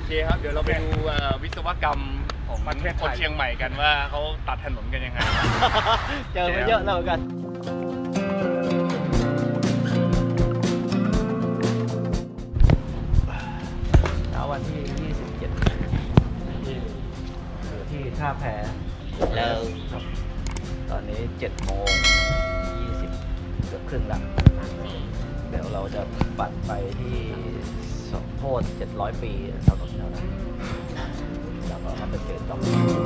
เคครับเดี๋ยวเราไปดูวิศวกรรมของคนเชียงใหม่กันว่าเขาตัดถนนกันยังไงเจอมาเยอะแล้วกันเช้าวันที่ 27อยู่ที่ท่าแพแล้วตอนนี้7:20เกือบครึ่งละเดี๋ยวเราจะปั่นไปที่สมโพธิ700 ปีถนนแถวนั้นแล้วก็มาเป็นเกตต่อ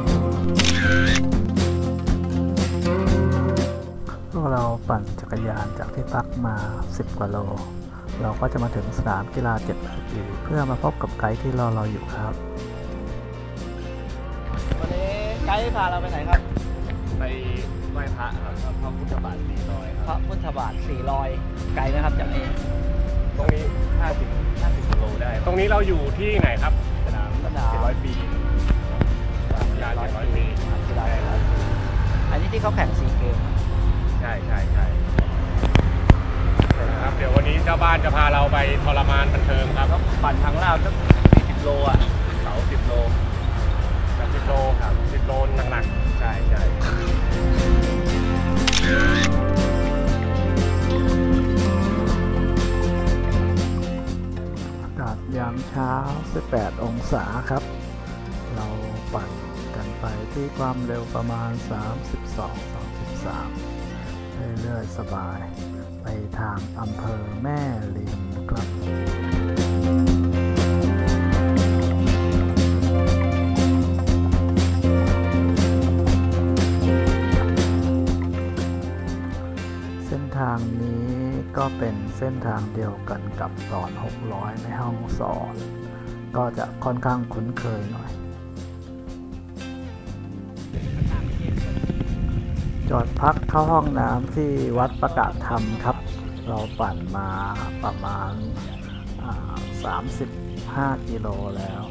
พวกเราปั่นจักรยานจากที่พักมา10 กว่าโลเราก็จะมาถึงสนามกีฬา700 ปีเพื่อมาพบกับไกด์ที่รอเราอยู่ครับวันนี้ไกด์พาเราไปไหนครับไปไหว้พระครับพระพุทธบาท400 พระพุทธบาท400ไกลนะครับจากนี้ตรงนี้50 กิโลได้ตรงนี้เราอยู่ที่ไหนครับสนาม700 ปีสนามกีฬา700 ปีอันนี้ที่เขาแข่งซีเกมใช่ครับเดี๋ยววันนี้เจ้าบ้านจะพาเราไปทรมานบันเทิงครับปั่นทางลาดสัก40 โลอ่ะเสา10 โล10 โลครับ10 โลหนักๆใช่อากาศยามเช้า18 องศาครับเราปั่นกันไปที่ความเร็วประมาณ32-33เรื่อยๆสบายไปทางอำเภอแม่ริมครับเส้นทางนี้ก็เป็นเส้นทางเดียวกันกับตอน600ในห้องสอนก็จะค่อนข้างคุ้นเคยหน่อยจอดพักเข้าห้องน้ำที่วัดประกาศธรรมครับเราปั่นมาประมาณ35 กิโลแล้ว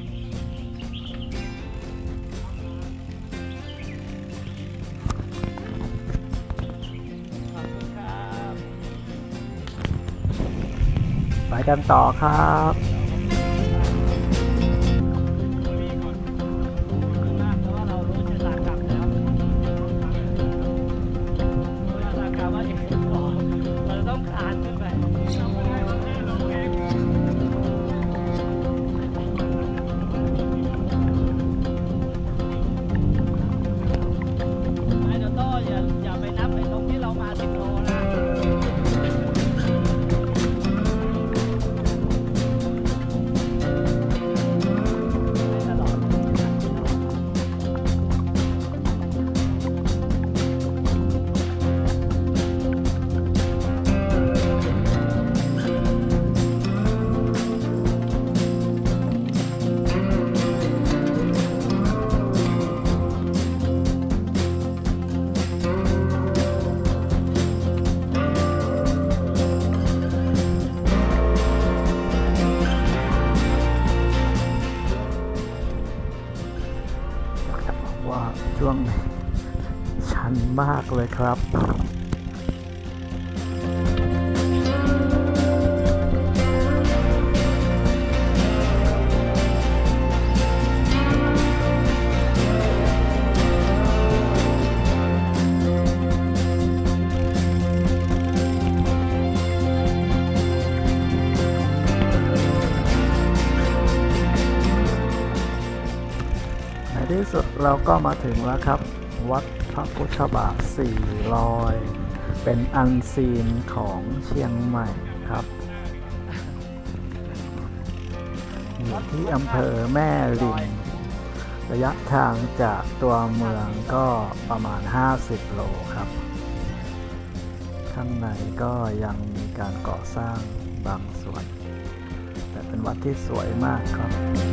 ไปกันต่อครับช่วงชันมากเลยครับที่สุดเราก็มาถึงแล้วครับวัดพระพุทธบาท400เป็นอันซีนของเชียงใหม่ครับอยู่ที่อำเภอแม่ริมระยะทางจากตัวเมืองก็ประมาณ50 โลครับข้างในก็ยังมีการก่อสร้างบางส่วนแต่เป็นวัดที่สวยมากครับ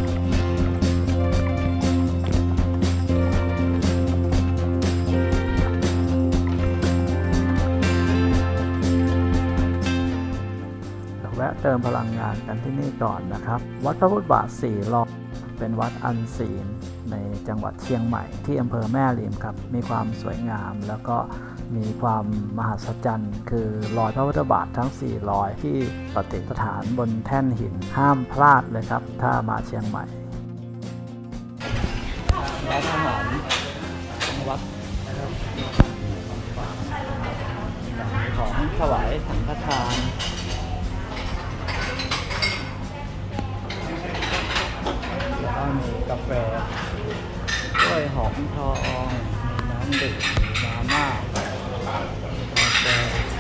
แวะเติมพลังงานกันที่นี่ก่อนนะครับวัดพระพุทธบาท400เป็นวัดอันซีนในจังหวัดเชียงใหม่ที่อำเภอแม่ริมครับมีความสวยงามแล้วก็มีความมหัศจรรย์คือรอยพระพุทธบาททั้ง4รอยที่ประดิษฐานบนแท่นหินห้ามพลาดเลยครับถ้ามาเชียงใหม่ร้านอาหารของวัดนะครับของถวายสังฆทานแล้วก็มีกาแฟกล้วยหอมทองมีน้ำดื่มมีมาม่ากาแฟ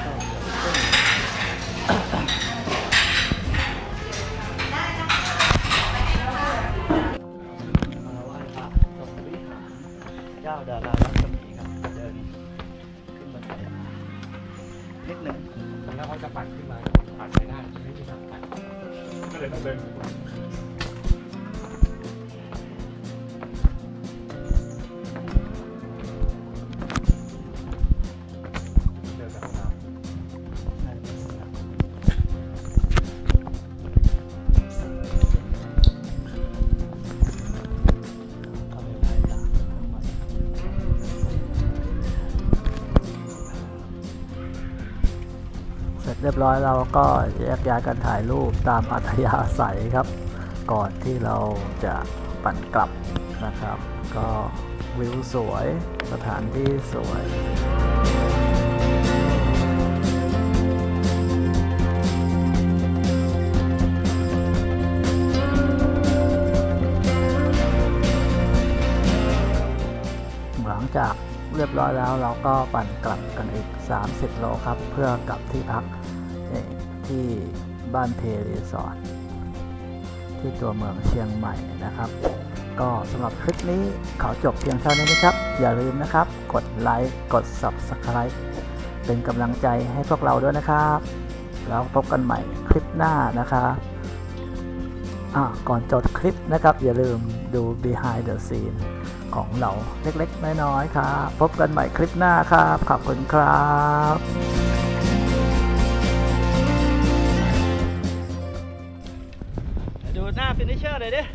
มาไหว้พระตรงวิหารเจ้าดารารัศมีครับเดินขึ้นบันไดมานิดหนึ่งแล้วเขาจะปั่นขึ้นมาปั่นไม่ได้ไม่มีทางปั่นก็เลยต้องเดินเสร็จเรียบร้อยเราก็แยกย้ายกันถ่ายรูปตามอัธยาศัยครับ ก่อนที่เราจะปั่นกลับนะครับ ก็วิวสวยสถานที่สวย หลังจากเรียบร้อยแล้วเราก็ปั่นกลับกันอีก30โลครับเพื่อกลับที่พักที่บ้านเพรีสอร์ทที่ตัวเมืองเชียงใหม่นะครับก็สำหรับคลิปนี้ขอจบเพียงเท่านี้นะครับอย่าลืมนะครับกดไลค์กด Subscribe เป็นกำลังใจให้พวกเราด้วยนะครับแล้วพบกันใหม่คลิปหน้านะครับก่อนจบคลิปนะครับอย่าลืมดู Behind the Scene ของเราเล็กๆน้อยๆครับพบกันใหม่คลิปหน้าครับขอบคุณครับดูหน้าฟินิชเชอร์เลยดิ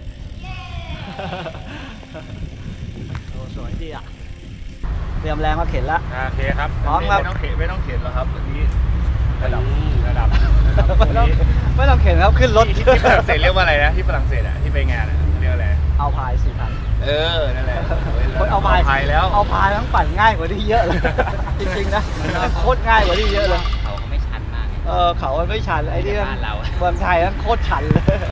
โอ้สวยดีอ่ะเตรียมแรงมาเข็นละโอเคครับพร้อมครับไม่ต้องเข็นหรอกครับวันนี้ระดับไม่ต้องเข็นครับขึ้นรถที่ฝรั่งเศสเรียกว่าอะไรนะที่ฝรั่งเศสอ่ะที่ไปงานอ่ะเรียกอะไรเอาพาย4,000 นั่นแหละเอาพายแล้วเอาพายทั้งปั่นง่ายกว่าที่เยอะเลย จริงๆนะโคตรง่ายกว่าที่เยอะเลยเขาไม่ชันมากเขาไม่ชันไอ้ที่บ้านเราเมืองไทยนั้นโคตรชันเลย